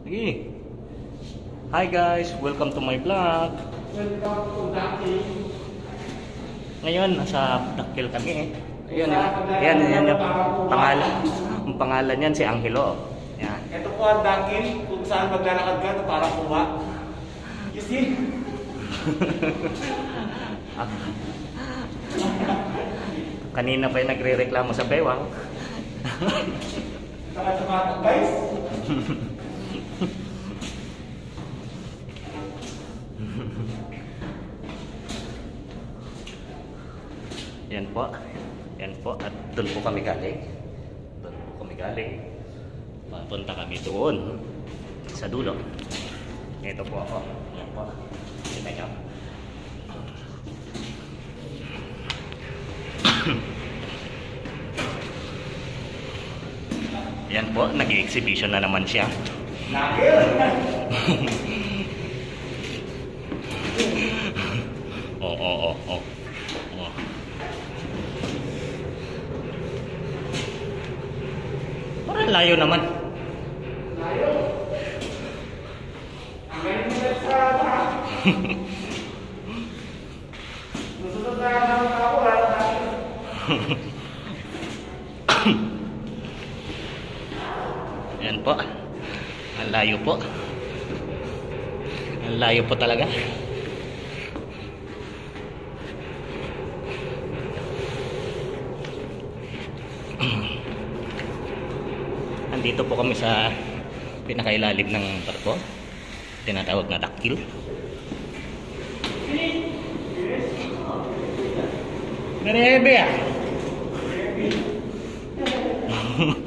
Sige. Hi guys, welcome to my vlog. Welcome to Dakil. Ngayon, nasa Dakil kami eh. Ayan yung pangalan. Ang pangalan niyan si Angelo. Yan. Ito po ang Dakil kung saan maglalakad ka para kuha. You see? Kanina pa yung nagre-reklamo sa bewang. Saka sa mga guys. Yan po. Yan po. At doon po kami galing. Doon po kami galing. Papunta kami doon. Sa dulo. Ito po ako. Yan po. Kita nyo. Yan po. Nag-exhibition na naman siya. Oo. Parang layo naman. Layo. Ang galing nila sa lahat. Susunod na naman ako. Yan po. Ang layo po. Ang layo po talaga. Andito po kami sa pinakailalim ng barko. Tinatawag na Dakil. Merebe ah.